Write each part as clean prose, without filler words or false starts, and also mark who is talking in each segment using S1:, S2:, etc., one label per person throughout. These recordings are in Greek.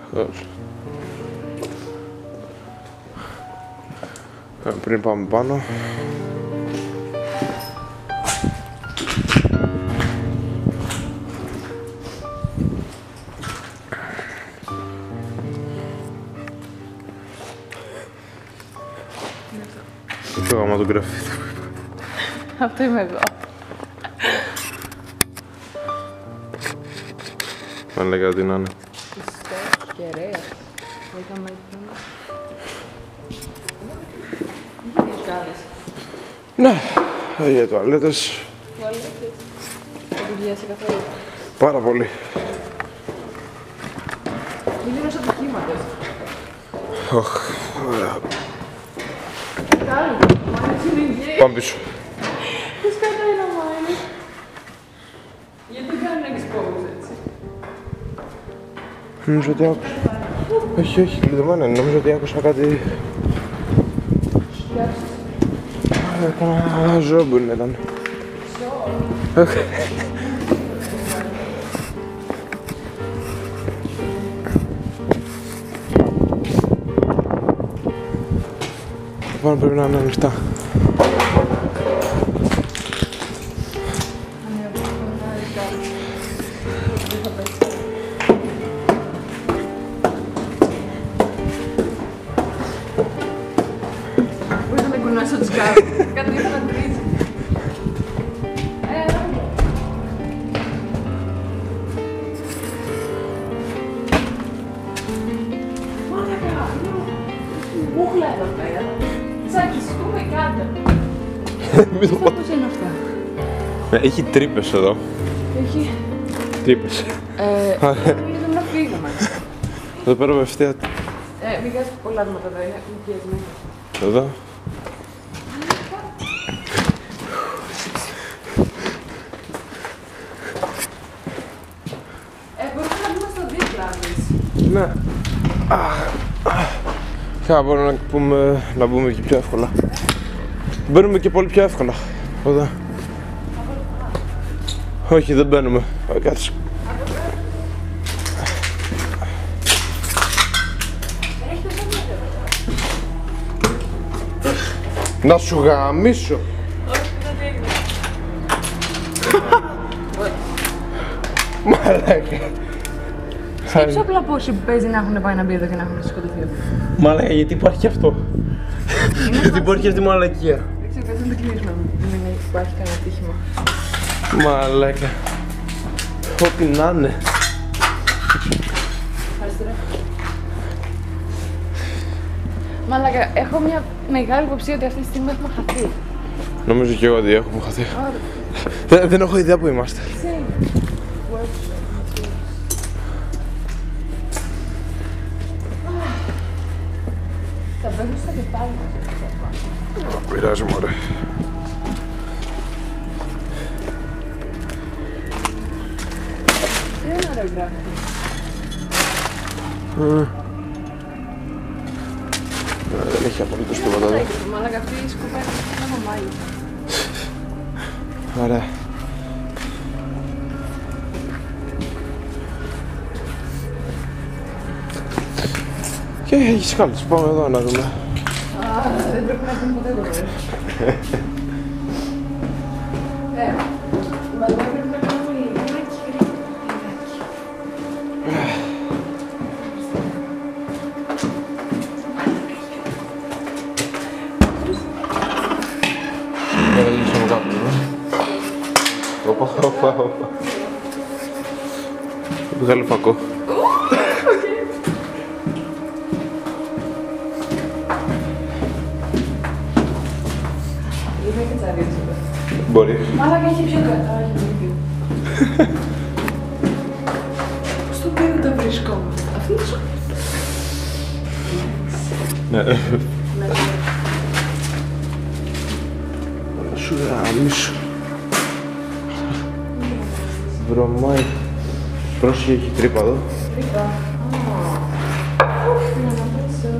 S1: Πριν πάμε πάνω. Το γάμα του γκραφίτι.
S2: Αυτό είμαι εγώ.
S1: Αν λέγα ότι να είναι.
S2: Πιστός και ρέας. Είχαμε έτοιμο. Είχε δισκάδες.
S1: Ναι, για τουαλέτες.
S2: Τουαλέτες. Θα δουλειάσει καθόλου.
S1: Πάρα πολύ.
S2: Είναι ένας ατυχήματος.
S1: Οχ, ωραία.
S2: Κάλλη, μου άρεσε η ιδέα.
S1: Πάμε πίσω.
S2: Τι σκάτα είναι ο Μάιλης. Γιατί δεν κάνει να expose έτσι.
S1: Νομίζω ότι άκουσα. Όχι, όχι, κλειδωμένα είναι. Νομίζω ότι άκουσα κάτι. Κάνα ζώο μπορεί να ήταν.
S2: Ζώο.
S1: Πάνω πρέπει να είναι ανοιχτά.
S2: Μπορείς να με κουνάς ό,τι σκάβει. Κάτι ήθελα να τρίζει. Μάλακα, μούχλα εδώ πέρα. Τσακιστούμε κάτω.
S1: Μην το πω.
S2: Πώς είναι αυτά.
S1: Έχει τρύπες εδώ.
S2: Έχει.
S1: Τρύπες.
S2: Είναι να φύγουμε.
S1: Εδώ πέρα με ευθεία.
S2: Μην κάνεις πολλά άτομα εδώ, είναι πιεσμένα.
S1: Εδώ.
S2: Μπορούμε να μπούμε στο δίπλα, εμείς.
S1: Ναι. Θα μπορούμε να μπούμε και πιο εύκολα. Μπαίνουμε και πολύ πιο εύκολα. Εδώ. Όχι, δεν μπαίνουμε. Κάτσε. Να σου γαμίσω.
S2: Όχι, δεν έγινε.
S1: Μαλάκα.
S2: Σκέψου απλά πόσοι παίζει να έχουν πάει να μπει εδώ και να έχουν σκοτωθεί εδώ.
S1: Μαλάκα, γιατί υπάρχει αυτό. Γιατί υπάρχει αυτή η μαλακία.
S2: Δεν ξέρω, κάτι να το κλείσουμε. Μην υπάρχει κανένα ατύχημα.
S1: Μαλάκα. Ό,τι να είναι.
S2: Αριστερά. Μαλάκα, έχω μια μεγάλη υποψία ότι αυτή τη στιγμή έχουμε χαθεί.
S1: Νομίζω και εγώ ότι έχουμε χαθεί. Δεν έχω ιδέα που είμαστε.
S2: Θα μπαίνω στο κεφάλι μας.
S1: Πειράζει, μωρέ.
S2: Δεν είναι ωραίο γράφτη.
S1: Δεν έχει απολύτως τίποτα εδώ.
S2: Μαλάκα, αυτή η σκούπα είναι ένα μαμάλι.
S1: Ωραία. Και έχεις κάλτες, πάμε εδώ να δούμε.
S2: Δεν πρέπει να γίνει ποτέ εδώ, μα δεν πρέπει να κάνουμε λιγάκι γρήγορα.
S1: Δεν λύσαμε κάπου, Όπα. Βγάλε φακό.
S2: Είμαι και τσαρίδες εδώ.
S1: Μπορεί.
S2: Μάλακα έχει πιο κατά, έχει δίκιο. Στο πέρα τα βρισκόμαστε. Αυτή είναι σου.
S1: Ναι. Σου γαμίσω. Βρωμάει. Πρόσεχε, έχει τρύπα εδώ.
S2: Τρύπα. Να πατήσω.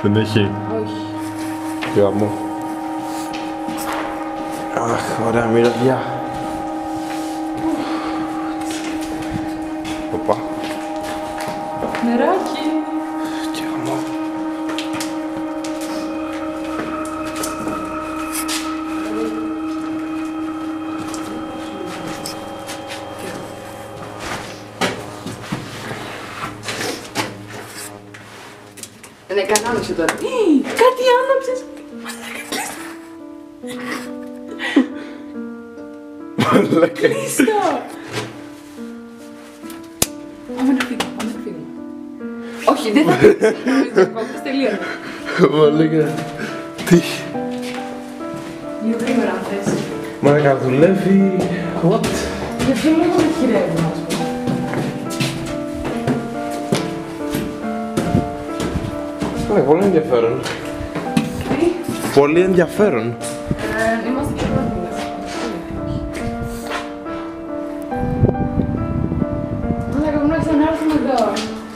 S1: Δεν έχει.
S2: Όχι.
S1: Τι γαμό. Αχ, ωραία μυρωδιά. Οπα.
S2: Νεράκι.
S1: Τι γαμό.
S2: Ναι, καλά άνοιξε τώρα. Κάτι άναψες.
S1: Μαλάκα.
S2: Κλείστο. Πάμε να φύγουμε, πάμε να φύγουμε. Όχι, δεν θα φύγουμε. Διακόπτες, τελείωνε.
S1: Μαλάκα. Τι.
S2: Λίγο γρήγορα αν θες.
S1: Μαλάκα δουλεύει. What?
S2: Για ποιο λόγο με χειρεύουν, ας πούμε.
S1: Ναι, πολύ ενδιαφέρον.
S2: Τι.
S1: Πολύ ενδιαφέρον.
S2: Είμαστε και εδώ. Δεν θα να ξανάρθουμε εδώ.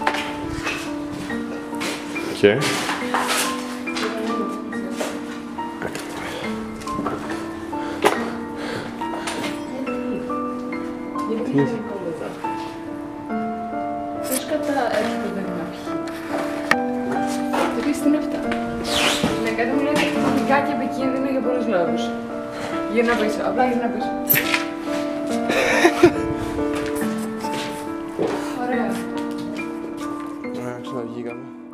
S1: Και.
S2: Γιατί είναι εύκολο εδώ. Πώς κατά έρχονται να πιει. Το τι είναι αυτά. Ναι, κάτι μου λέει θετικά και επικίνδυνο για πολλούς λόγους. Γύρνα πίσω, απλά γύρνα πίσω. Ωραία.
S1: Ξαναβγήκαμε.